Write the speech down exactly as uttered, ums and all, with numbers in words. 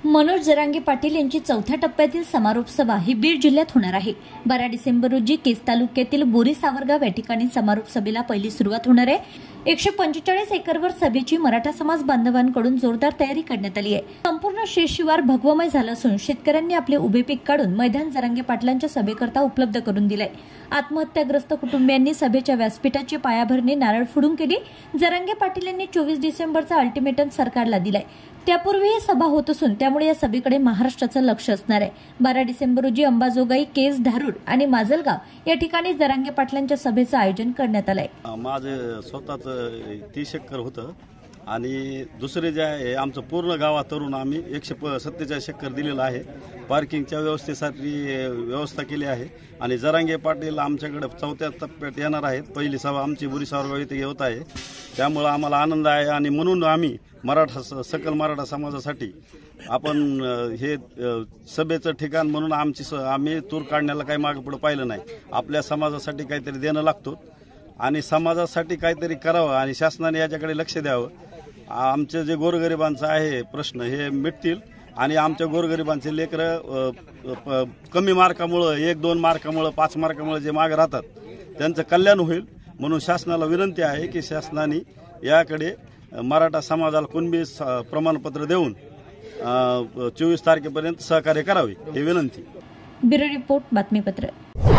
मनोज जरांगे पाटील यांची चौथ्या टप्प्यातील समारोप सभा ही बीड जिल्ह्यात होणार आहे। बारा डिसेंबर रोजी केज तालुक्यातील बोरी सावरगाव या ठिकाणी समारोप सभेला पहिली सुरुवात होणार आहे। एकशे पंचेचाळीस एकरवर सभेची मराठा समाज बांधवांकडून जोरदार तयारी करण्यात आली आहे। संपूर्ण शेतशिवार भगवमय झालं असून शेतकऱ्यांनी आपले उभे पीक काढून मैदान जरांगे पाटलांच्या सभेकरता उपलब्ध करून दिलंय। आत्महत्याग्रस्त कुटुंबियांनी सभेच्या व्यासपीठाची पायाभरणी नारळ फोडून केली। जरांगे पाटील यांनी चोवीस डिसेंबरचा अल्टिमेटम सरकारला दिलाय। त्यापूर्वी ही सभा होत असून त्यामुळे या सभेकडे महाराष्ट्राचं लक्ष असणार आहे। बारा डिसेंबर रोजी अंबाजोगाई, केज, धारूड आणि माजलगाव या ठिकाणी जरांगे पाटलांच्या सभेचं आयोजन करण्यात आलंय। माझं स्वतःच तीस एकर होतं आणि दुसरे जे आहे आमचं पूर्ण गावात तरुण आम्ही एकशे सत्तेचाळीस एकर दिलेलं आहे। पार्किंगच्या व्यवस्थेसाठी व्यवस्था केली आहे आणि जरांगे पाटील आमच्याकडे चौथ्या टप्प्यात येणार आहेत। पहिली सभा आमची बोरी सावरगाव इथे होत आहे, त्यामुळे आम्हाला आनंद आहे आणि म्हणून आम्ही मराठा सकल मराठा समाजासाठी आपण हे सभेचं ठिकाण म्हणून आमची आम्ही तूर काढण्याला काही मागे पुढे पाहिलं नाही। आपल्या समाजासाठी काहीतरी देणं लागतो आणि समाजासाठी काहीतरी करावं आणि शासनाने याच्याकडे लक्ष द्यावं। आमचे जे गोरगरिबांचं आहे प्रश्न हे मिटतील आणि आमच्या गोरगरिबांचे लेकरं कमी मार्कामुळं एक दोन मार्कामुळं पाच मार्कामुळं जे मागे राहतात त्यांचं कल्याण होईल। म्हणून शासनाला विनंती आहे की शासनाने याकडे मराठा समाजाला कुणबी प्रमाणपत्र देऊन चोवीस तारखेपर्यंत सहकार्य करावे ही विनंती। ब्युरो रिपोर्ट बातमीपत्र।